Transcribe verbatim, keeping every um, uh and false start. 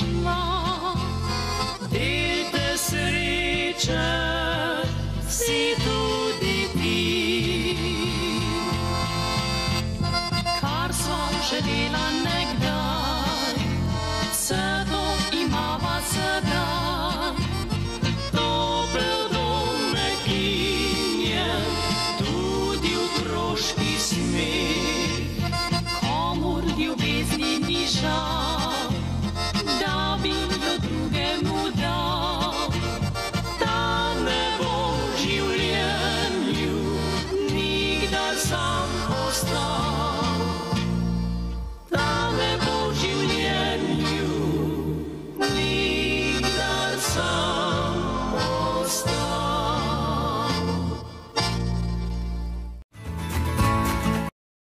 prišla. Del te sreče si tudi ti, kar sva želela nekdaj, vse to imava sedaj. Topel dom nekinjen, tudi otroški smeh, komur ljubezni ni žal, da bi jo drugemu dal. Da ne bo v življenju nikdar sam ostal.